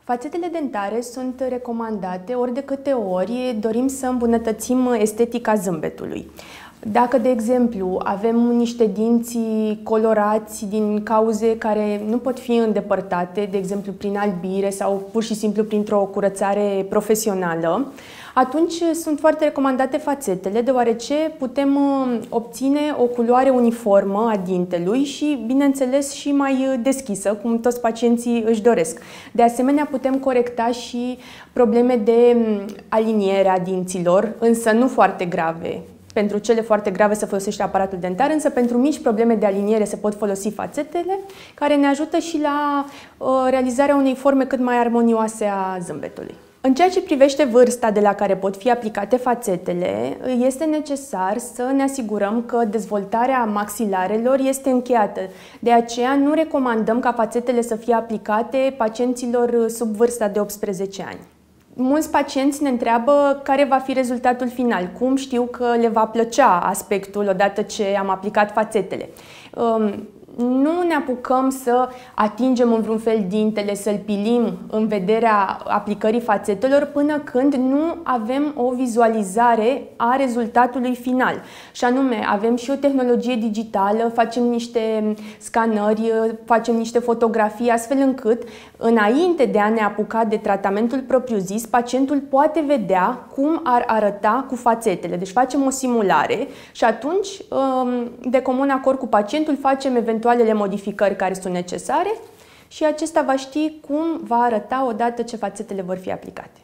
Fațetele dentare sunt recomandate ori de câte ori dorim să îmbunătățim estetica zâmbetului. Dacă, de exemplu, avem niște dinți colorați din cauze care nu pot fi îndepărtate, de exemplu prin albire sau pur și simplu printr-o curățare profesională, atunci sunt foarte recomandate fațetele, deoarece putem obține o culoare uniformă a dintelui și, bineînțeles, și mai deschisă, cum toți pacienții își doresc. De asemenea, putem corecta și probleme de aliniere a dinților, însă nu foarte grave. Pentru cele foarte grave se folosește aparatul dentar, însă pentru mici probleme de aliniere se pot folosi fațetele, care ne ajută și la realizarea unei forme cât mai armonioase a zâmbetului. În ceea ce privește vârsta de la care pot fi aplicate fațetele, este necesar să ne asigurăm că dezvoltarea maxilarelor este încheiată. De aceea nu recomandăm ca fațetele să fie aplicate pacienților sub vârsta de 18 ani. Mulți pacienți ne întreabă care va fi rezultatul final, cum știu că le va plăcea aspectul odată ce am aplicat fațetele. Nu ne apucăm să atingem în vreun fel dintele, să-l pilim în vederea aplicării fațetelor până când nu avem o vizualizare a rezultatului final. Și anume, avem și o tehnologie digitală, facem niște scanări, facem niște fotografii, astfel încât, înainte de a ne apuca de tratamentul propriu-zis, pacientul poate vedea cum ar arăta cu fațetele. Deci facem o simulare și atunci, de comun acord cu pacientul, facem eventualele modificări care sunt necesare și acesta va ști cum va arăta odată ce fațetele vor fi aplicate.